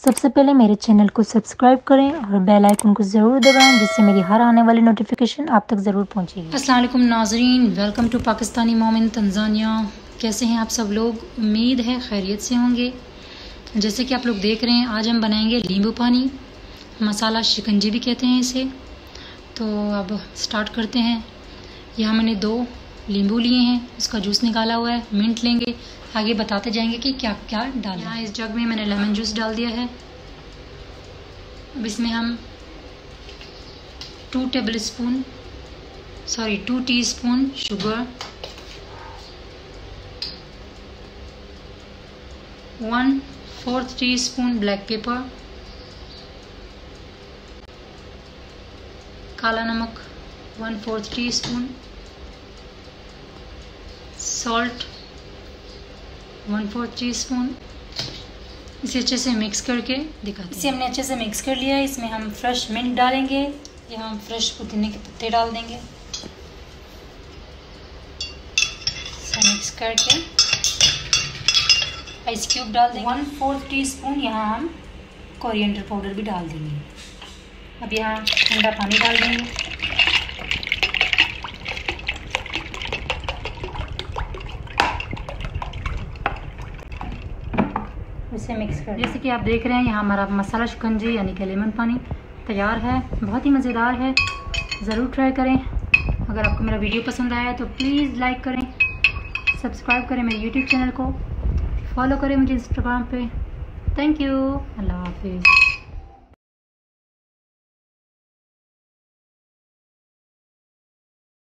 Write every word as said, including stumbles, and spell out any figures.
सबसे पहले मेरे चैनल को सब्सक्राइब करें और बेल आइकन को ज़रूर दबाएं, जिससे मेरी हर आने वाली नोटिफिकेशन आप तक ज़रूर पहुंचेगी। अस्सलाम वालेकुम नाज़रीन, welcome to Pakistani mom in Tanzania. कैसे हैं आप सब लोग? उम्मीद है खैरियत से होंगे। जैसे कि आप लोग देख रहे हैं, आज हम बनाएंगे नींबू पानी, मसाला शिकंजी भी कहते हैं इसे। तो अब स्टार्ट करते हैं। यहाँ मैंने दो नींबू लिए हैं, उसका जूस निकाला हुआ है। मिंट लेंगे, आगे बताते जाएंगे कि क्या क्या डालना है। यहाँ इस जग में मैंने लेमन जूस डाल दिया है। अब इसमें हम two tablespoon sorry two teaspoon sugar, one fourth teaspoon black pepper, काला नमक one fourth teaspoon, salt one fourth teaspoon. इसे अच्छे से मिक्स करके दिखाते हैं। इसे हमने अच्छे से मिक्स कर लिया है। इसमें हम फ्रेश मिंट डालेंगे या हम फ्रेश पुदीने के पत्ते डाल देंगे। इसे मिक्स करके आइस क्यूब डाल देंगे। वन फोर्थ टी स्पून यहाँ हम कोरिएंडर पाउडर भी डाल देंगे। अब यहाँ ठंडा पानी डाल देंगे। इसे मिक्स कर, जैसे कि आप देख रहे हैं यहाँ हमारा मसाला शिकंजी यानी कि लेमन पानी तैयार है। बहुत ही मज़ेदार है, ज़रूर ट्राई करें। अगर आपको मेरा वीडियो पसंद आया तो प्लीज़ लाइक करें, सब्सक्राइब करें मेरे यूट्यूब चैनल को, फॉलो करें मुझे इंस्टाग्राम पे। थैंक यू, अल्लाह हाफिज़।